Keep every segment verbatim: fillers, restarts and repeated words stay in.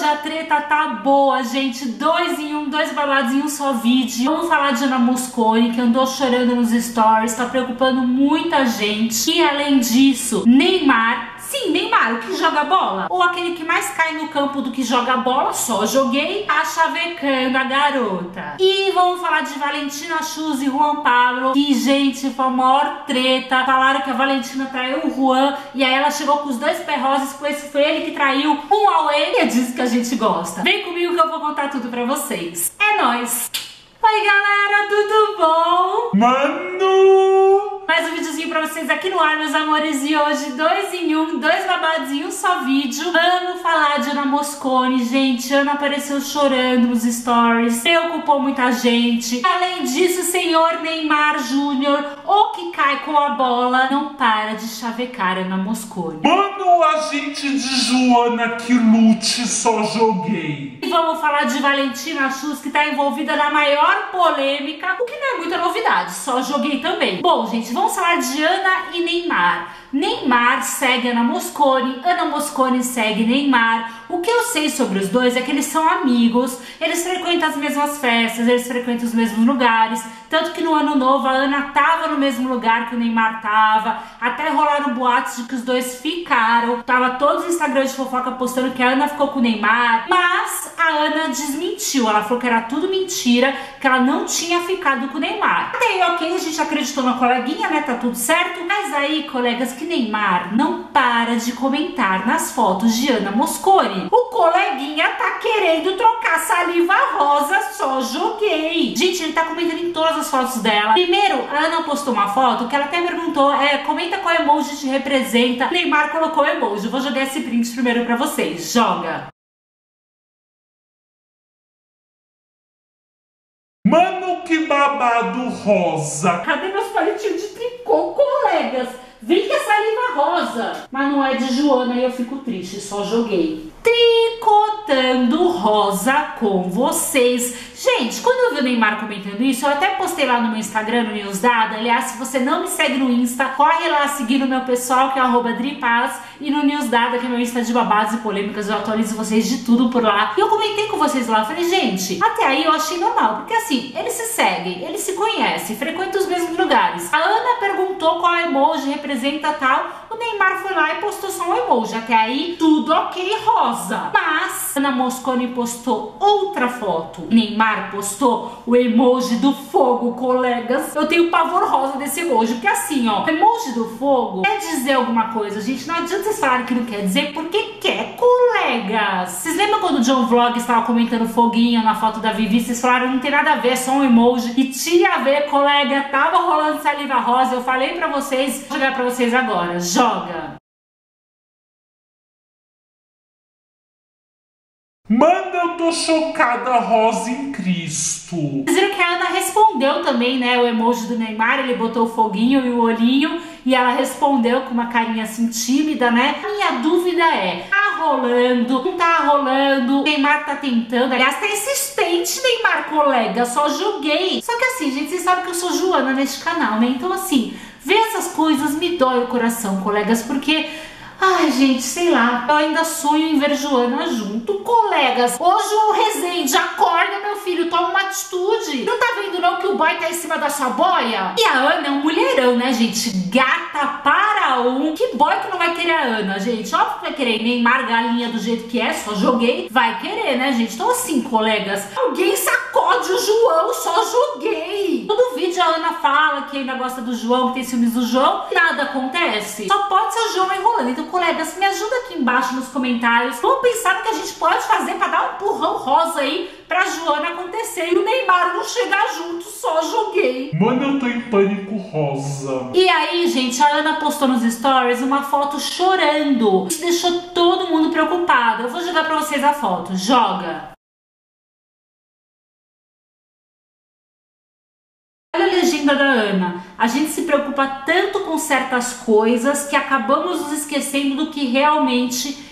a treta tá boa, gente. Dois em um, dois babados em um só vídeo. Vamos falar de Ana Mosconi, que andou chorando nos stories, tá preocupando muita gente. E além disso, Neymar... Sim, Neymar, o que joga bola? Ou aquele que mais cai no campo do que joga bola, só joguei, tá chavecando a garota. E vamos falar de Valentina Shus e Juan Pablo, que, gente, foi a maior treta. Falaram que a Valentina traiu o Juan, e aí ela chegou com os dois pés rosas, pois foi ele que traiu um ao ele, e é disso que a gente gosta. Vem comigo que eu vou contar tudo pra vocês. É nóis! Oi, galera, tudo bom? Mano! Mais um videozinho pra vocês aqui no ar, meus amores. E hoje, dois em um, dois babados em um só vídeo. Vamos falar de Ana Mosconi, gente. Ana apareceu chorando nos stories, preocupou muita gente. Além disso, o senhor Neymar Júnior, o que cai com a bola, não para de chavecar Ana Mosconi. Mano, a gente de Joana que lute, só joguei. E vamos falar de Valentina Shus, que tá envolvida na maior polêmica, o que não é muita novidade, só joguei também. Bom, gente, vamos falar de Ana e Neymar. Neymar segue Ana Mosconi, Ana Mosconi segue Neymar. O que eu sei sobre os dois é que eles são amigos, eles frequentam as mesmas festas, eles frequentam os mesmos lugares. Tanto que no ano novo a Ana tava no mesmo lugar que o Neymar tava. Até rolaram boatos de que os dois ficaram. Tava todos os Instagrams de fofoca postando que a Ana ficou com o Neymar. Mas a Ana desmentiu, ela falou que era tudo mentira, que ela não tinha ficado com o Neymar. Até aí, ok, a gente acreditou na coleguinha, né, tá tudo certo. Mas aí, colegas, que Neymar não para de comentar nas fotos de Ana Mosconi. O coleguinha tá querendo trocar saliva rosa, só joguei. Gente, ele tá comentando em todas as fotos dela. Primeiro, a Ana postou uma foto que ela até perguntou, é, comenta qual emoji te representa. Neymar colocou emoji. Eu vou jogar esse print primeiro pra vocês. Joga. Mano, que babado rosa. Cadê meus palitinhos de tricô, colegas? Vem que é saliva rosa. Mas não é de Joana e eu fico triste, só joguei. Tricotando rosa com vocês. Gente, quando eu vi o Neymar comentando isso, eu até postei lá no meu Instagram, no Newsdada. Aliás, se você não me segue no Insta, corre lá seguir no meu pessoal, que é arroba Dripaz, e no Newsdada, que é meu Insta de babados e polêmicas. Eu atualizo vocês de tudo por lá. E eu comentei com vocês lá, falei, gente, até aí eu achei normal, porque assim, eles se seguem, eles se conhecem, frequentam os mesmos lugares. A Ana perguntou qual emoji representa tal, o Neymar foi lá e postou só um emoji. Até aí, tudo ok, rosa. Mas Ana Mosconi postou outra foto. Neymar postou o emoji do fogo, colegas. Eu tenho pavor rosa desse emoji, porque assim, ó, o emoji do fogo quer dizer alguma coisa, gente. Não adianta vocês falarem que não quer dizer, porque quer, colegas. Vocês lembram quando o John Vlog estava comentando foguinho na foto da Vivi? Vocês falaram, não tem nada a ver, é só um emoji. E tinha a ver, colega, tava rolando saliva rosa. Eu falei pra vocês, vou jogar pra vocês agora. Joga! Mano, eu tô chocada, rosa em Cristo. Vocês viram que a Ana respondeu também, né, o emoji do Neymar, ele botou o foguinho e o olhinho, e ela respondeu com uma carinha assim tímida, né? A minha dúvida é, tá rolando, não tá rolando, o Neymar tá tentando, aliás, tá insistente, Neymar, colega, só joguei. Só que assim, gente, vocês sabem que eu sou Joana neste canal, né? Então assim, ver essas coisas me dói o coração, colegas, porque... ai, gente, sei lá, eu ainda sonho em ver Joana junto, colegas. Ô, João Rezende, acorda, meu filho, toma uma atitude. Não tá vendo não que o boy tá em cima da sua boia? E a Ana é um mulherão, né, gente? Gata para um. Que boy que não vai querer a Ana, gente? Óbvio que vai querer. Neymar, galinha do jeito que é, só joguei. Vai querer, né, gente? Então assim, colegas, alguém sacode o João, só joguei. Todo vídeo a Ana fala que ainda gosta do João, que tem ciúmes do João. Nada acontece. Só pode ser o João enrolando. Então, colegas, me ajuda aqui embaixo nos comentários. Vamos pensar no que a gente pode fazer pra dar um empurrão rosa aí pra Joana acontecer e o Neymar não chegar junto, só joguei. Mano, eu tô em pânico rosa. E aí, gente, a Ana postou nos stories uma foto chorando. Isso deixou todo mundo preocupado. Eu vou jogar pra vocês a foto. Joga! Olha a legenda da Ana. A gente se preocupa tanto com certas coisas que acabamos nos esquecendo do que realmente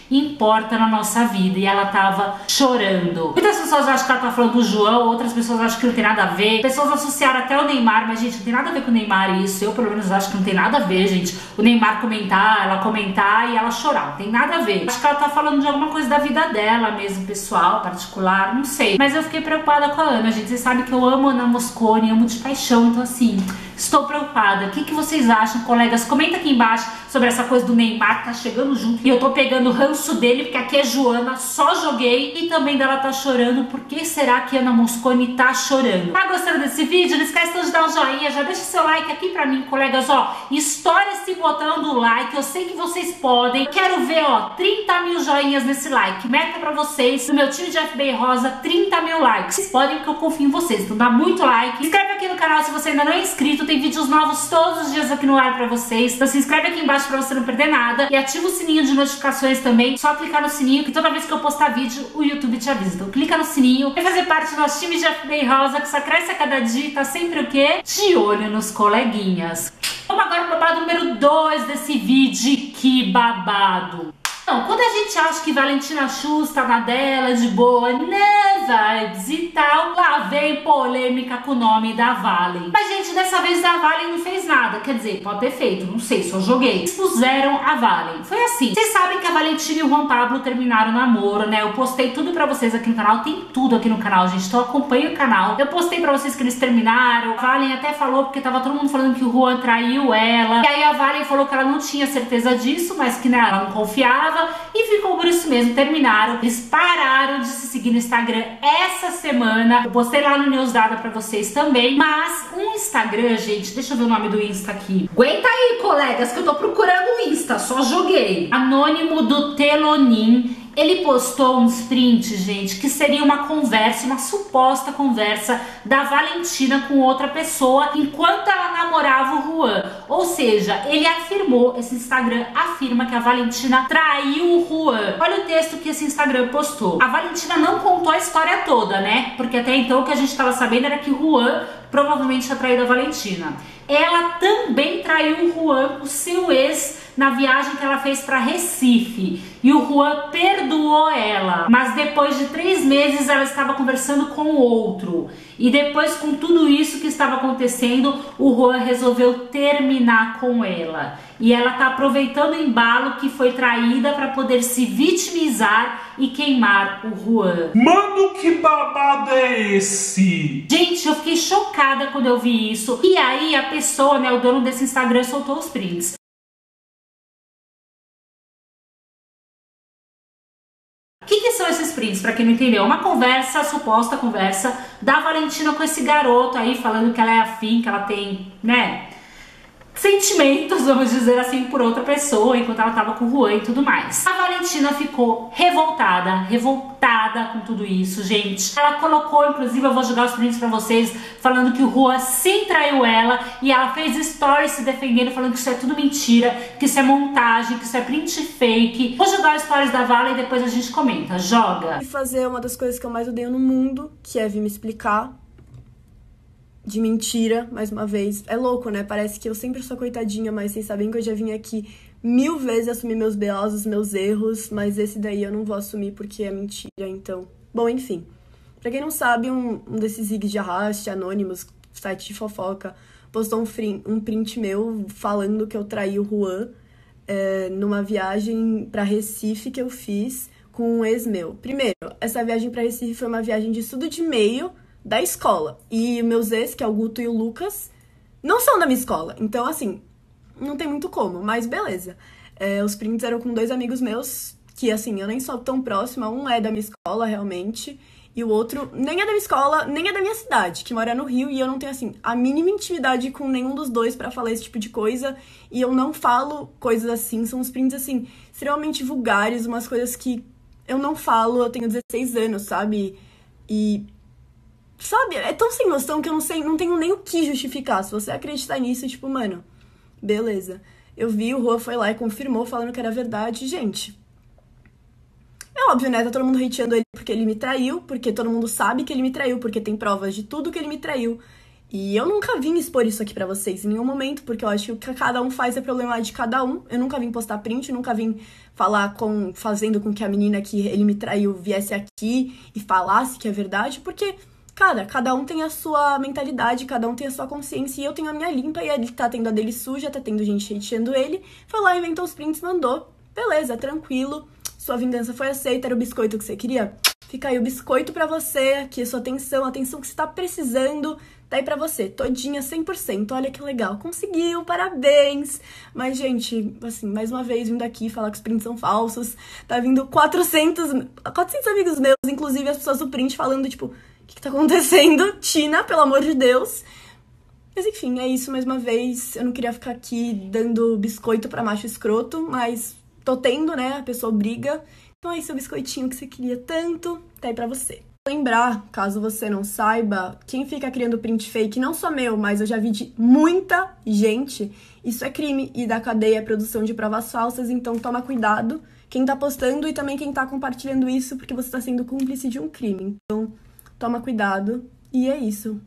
importa na nossa vida. E ela tava chorando. Muitas pessoas acham que ela tá falando do João, outras pessoas acham que não tem nada a ver. Pessoas associaram até o Neymar, mas gente, não tem nada a ver com o Neymar isso. Eu pelo menos acho que não tem nada a ver, gente. O Neymar comentar, ela comentar e ela chorar. Não tem nada a ver. Acho que ela tá falando de alguma coisa da vida dela mesmo, pessoal, particular, não sei. Mas eu fiquei preocupada com a Ana, gente. Vocês sabem que eu amo a Ana Mosconi, amo de paixão, então assim, estou preocupada. O que, que vocês acham, colegas? Comenta aqui embaixo sobre essa coisa do Neymar que tá chegando junto. E eu tô pegando o ranço dele, porque aqui é Joana, só joguei. E também dela tá chorando. Por que será que a Ana Mosconi tá chorando? Tá gostando desse vídeo? Não esquece de dar um joinha, já deixa seu like aqui pra mim, colegas, ó. Estoura esse botão do like, eu sei que vocês podem. Eu quero ver, ó, trinta mil joinhas nesse like. Meta pra vocês, no meu time de F B I Rosa, trinta mil likes. Vocês podem, porque eu confio em vocês, então dá muito like. Se inscreve aqui no canal se você ainda não é inscrito, tem vídeos novos todos os dias aqui no ar pra vocês. Então se inscreve aqui embaixo pra você não perder nada. E ativa o sininho de notificações também, só clicar no sininho, que toda vez que eu postar vídeo, o YouTube te avisa. Então clica no sininho, vem fazer parte do nosso time de F B I Rosa, que só cresce a cada dia e tá sempre o quê? De olho nos coleguinhas. Vamos agora pro babado número dois desse vídeo. Que babado! Não, quando a gente acha que Valentina Chus tá na dela, de boa, né, vibes e tal, lá vem polêmica com o nome da Valen. Mas, gente, dessa vez a Valen não fez nada. Quer dizer, pode ter feito, não sei, só joguei. Expuseram a Valen. Foi assim. Vocês sabem que a Valentina e o Juan Pablo terminaram o namoro, né? Eu postei tudo pra vocês aqui no canal. Tem tudo aqui no canal, gente. Então acompanha o canal. Eu postei pra vocês que eles terminaram. A Valen até falou, porque tava todo mundo falando que o Juan traiu ela. E aí a Valen falou que ela não tinha certeza disso, mas que, né, ela não confiava. E ficou por isso mesmo, terminaram. Eles pararam de se seguir no Instagram essa semana. Eu postei lá no News Dada pra vocês também. Mas um Instagram, gente, deixa eu ver o nome do Insta aqui. Aguenta aí, colegas, que eu tô procurando o Insta, só joguei. Anônimo do Telonim. Ele postou uns prints, gente, que seria uma conversa, uma suposta conversa da Valentina com outra pessoa enquanto ela namorava o Juan. Ou seja, ele afirmou, esse Instagram afirma que a Valentina traiu o Juan. Olha o texto que esse Instagram postou. A Valentina não contou a história toda, né? Porque até então o que a gente estava sabendo era que o Juan provavelmente tinha traído a Valentina. Ela também traiu o Juan, o seu ex, na viagem que ela fez para Recife. E o Juan perdoou ela. Mas depois de três meses ela estava conversando com outro. E depois, com tudo isso que estava acontecendo, o Juan resolveu terminar com ela. E ela tá aproveitando o embalo que foi traída para poder se vitimizar e queimar o Juan. Mano, que babado é esse? Gente, eu fiquei chocada quando eu vi isso. E aí a pessoa, né, o dono desse Instagram, soltou os prints. O que, que são esses prints, pra quem não entendeu? Uma conversa, suposta conversa da Valentina com esse garoto aí, falando que ela é afim, que ela tem, né, sentimentos, vamos dizer assim, por outra pessoa, enquanto ela tava com o Juan e tudo mais. A Valentina ficou revoltada, revoltada com tudo isso, gente. Ela colocou, inclusive, eu vou jogar os prints pra vocês, falando que o Juan sim traiu ela, e ela fez stories se defendendo, falando que isso é tudo mentira, que isso é montagem, que isso é print fake. Vou jogar os stories da Vala e depois a gente comenta. Joga! E fazer uma das coisas que eu mais odeio no mundo, que é vir me explicar de mentira, mais uma vez. É louco, né? Parece que eu sempre sou coitadinha, mas vocês sabem que eu já vim aqui mil vezes assumir meus B Os, os meus erros, mas esse daí eu não vou assumir porque é mentira, então... Bom, enfim. Pra quem não sabe, um, um desses zigs de arraste, anônimos, site de fofoca, postou um, frim, um print meu falando que eu traí o Juan é, numa viagem pra Recife que eu fiz com um ex meu. Primeiro, essa viagem pra Recife foi uma viagem de estudo de meio da escola. E meus ex, que é o Guto e o Lucas, não são da minha escola. Então, assim, não tem muito como, mas beleza. É, os prints eram com dois amigos meus, que, assim, eu nem sou tão próxima. Um é da minha escola, realmente, e o outro nem é da minha escola, nem é da minha cidade, que mora no Rio, e eu não tenho, assim, a mínima intimidade com nenhum dos dois pra falar esse tipo de coisa. E eu não falo coisas assim, são uns prints, assim, extremamente vulgares, umas coisas que eu não falo. Eu tenho dezesseis anos, sabe? E... sabe, é tão sem noção que eu não sei, não tenho nem o que justificar. Se você acreditar nisso, tipo, mano, beleza. Eu vi, o Juan foi lá e confirmou, falando que era verdade. Gente, é óbvio, né? Tá todo mundo hateando ele porque ele me traiu, porque todo mundo sabe que ele me traiu, porque tem provas de tudo que ele me traiu. E eu nunca vim expor isso aqui pra vocês em nenhum momento, porque eu acho que o que cada um faz é problema de cada um. Eu nunca vim postar print, nunca vim falar com, fazendo com que a menina que ele me traiu viesse aqui e falasse que é verdade, porque, cara, cada um tem a sua mentalidade, cada um tem a sua consciência, e eu tenho a minha limpa, e ele tá tendo a dele suja, tá tendo gente hateando ele, foi lá, inventou os prints, mandou. Beleza, tranquilo, sua vingança foi aceita, era o biscoito que você queria? Fica aí o biscoito pra você, aqui a sua atenção, a atenção que você tá precisando, tá aí pra você, todinha, cem por cento, olha que legal, conseguiu, parabéns! Mas, gente, assim, mais uma vez, vindo aqui falar que os prints são falsos, tá vindo quatrocentos, quatrocentos amigos meus, inclusive as pessoas do print, falando, tipo, o que que tá acontecendo? Tina, pelo amor de Deus! Mas, enfim, é isso, mais uma vez, eu não queria ficar aqui dando biscoito pra macho escroto, mas tô tendo, né, a pessoa briga. Então é esse o biscoitinho que você queria tanto, tá aí pra você. Lembrar, caso você não saiba, quem fica criando print fake, não só meu, mas eu já vi de muita gente, isso é crime e da cadeia é produção de provas falsas, então toma cuidado quem tá postando e também quem tá compartilhando isso, porque você tá sendo cúmplice de um crime. Então, toma cuidado e é isso.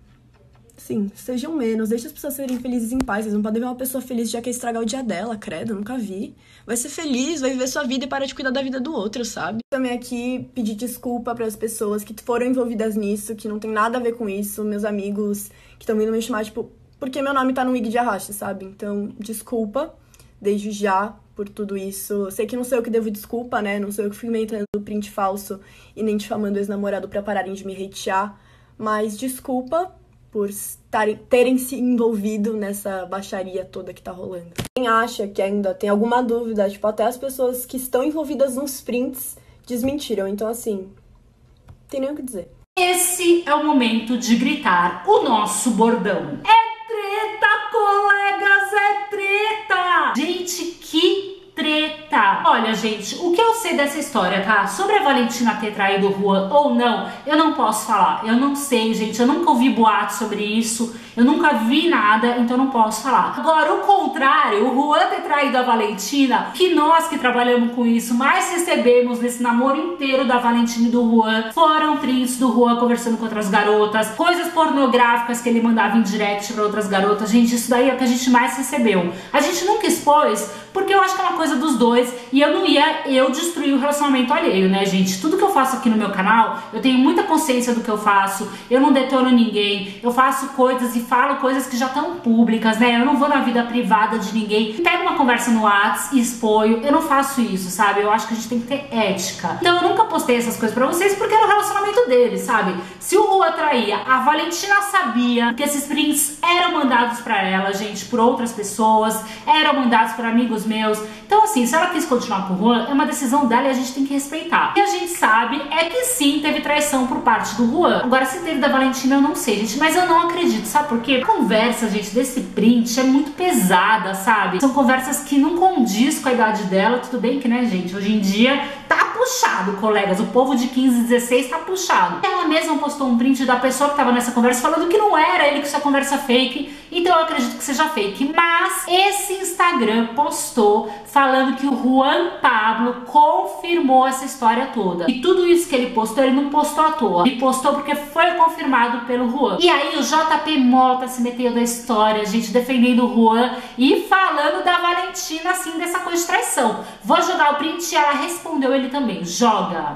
Sim, sejam menos, deixa as pessoas serem felizes em paz. Vocês não podem ver uma pessoa feliz já quer estragar o dia dela, credo, nunca vi. Vai ser feliz, vai viver sua vida e para de cuidar da vida do outro, sabe? Também aqui pedir desculpa para as pessoas que foram envolvidas nisso, que não tem nada a ver com isso, meus amigos que estão vindo me chamar, tipo, porque meu nome tá no wig de arraste, sabe? Então, desculpa, desde já, por tudo isso. Eu sei que não sou eu que devo desculpa, né? Não sou eu que fui inventando print falso e nem difamando o ex-namorado pra pararem de me hatear, mas desculpa por tarem, terem se envolvido nessa baixaria toda que tá rolando. Quem acha que ainda tem alguma dúvida, tipo, até as pessoas que estão envolvidas nos prints desmentiram. Então, assim, não tem nem o que dizer. Esse é o momento de gritar o nosso bordão. É treta, colegas, é treta! Gente, que treta! Olha, gente, o que eu sei dessa história, tá? Sobre a Valentina ter traído o Juan ou não, eu não posso falar. Eu não sei, gente, eu nunca ouvi boato sobre isso, eu nunca vi nada, então eu não posso falar. Agora, o contrário, o Juan ter traído a Valentina, que nós que trabalhamos com isso mais recebemos nesse namoro inteiro da Valentina e do Juan, foram prints do Juan conversando com outras garotas, coisas pornográficas que ele mandava em direct pra outras garotas. Gente, isso daí é o que a gente mais recebeu. A gente nunca expôs, porque eu acho que é uma coisa dos dois, e eu não ia eu destruir o relacionamento alheio, né, gente? Tudo que eu faço aqui no meu canal, eu tenho muita consciência do que eu faço, eu não detono ninguém, eu faço coisas e falo coisas que já estão públicas, né? Eu não vou na vida privada de ninguém, pego uma conversa no WhatsApp e exponho, eu não faço isso, sabe? Eu acho que a gente tem que ter ética. Então eu nunca postei essas coisas pra vocês porque era o relacionamento deles, sabe? Se o Juan traía, a Valentina sabia que esses prints eram mandados pra ela, gente, por outras pessoas, eram mandados por amigos meus. Então, assim, se ela quis continuar com o Juan, é uma decisão dela e a gente tem que respeitar. E a gente sabe é que sim, teve traição por parte do Juan. Agora, se teve da Valentina, eu não sei, gente, mas eu não acredito, sabe por quê? A conversa, gente, desse print é muito pesada, sabe? São conversas que não condiz com a idade dela, tudo bem que, né, gente, hoje em dia tá puxado, colegas, o povo de quinze, dezesseis tá puxado. Ela mesma postou um print da pessoa que tava nessa conversa falando que não era ele, que isso é conversa fake, então eu acredito que seja fake. Mas esse Instagram postou falando que o Juan Pablo confirmou essa história toda. E tudo isso que ele postou, ele não postou à toa. Ele postou porque foi confirmado pelo Juan. E aí o J P Mota se meteu da história, gente, defendendo o Juan e falando da Valentina, assim, dessa coisa de traição. Vou jogar o print e ela respondeu ele também. Joga.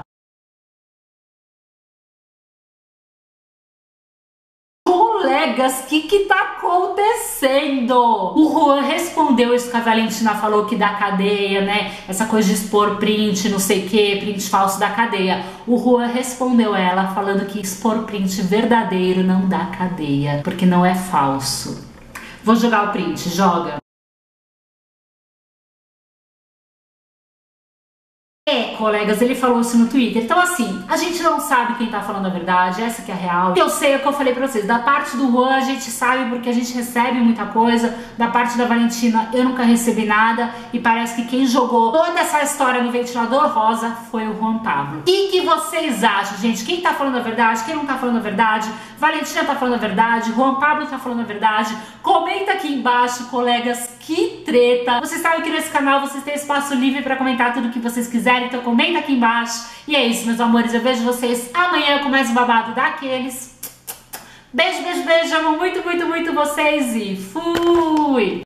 Colegas, o que que tá acontecendo? O Juan respondeu isso que a Valentina falou, que da cadeia, né? Essa coisa de expor print, não sei o que, print falso da cadeia. O Juan respondeu ela falando que expor print verdadeiro não dá cadeia, porque não é falso. Vou jogar o print, joga. É, colegas, ele falou isso no Twitter. Então, assim, a gente não sabe quem tá falando a verdade, essa que é a real. Eu sei o que eu falei pra vocês, da parte do Juan a gente sabe porque a gente recebe muita coisa, da parte da Valentina eu nunca recebi nada, e parece que quem jogou toda essa história no ventilador rosa foi o Juan Pablo. O que que vocês acham, gente? Quem tá falando a verdade, quem não tá falando a verdade? Valentina tá falando a verdade, Juan Pablo tá falando a verdade? Comenta aqui embaixo, colegas, que treta. Vocês sabem que nesse canal vocês têm espaço livre pra comentar tudo o que vocês quiserem, então comenta aqui embaixo. E é isso, meus amores, eu vejo vocês amanhã com mais um babado daqueles. Beijo, beijo, beijo. Amo muito, muito, muito vocês e fui!